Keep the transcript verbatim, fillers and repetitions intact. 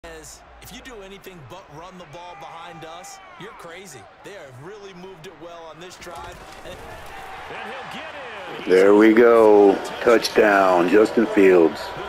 If you do anything but run the ball behind us, you're crazy. They have really moved it well on this drive. And he'll get in. There we go. Touchdown, Justin Fields.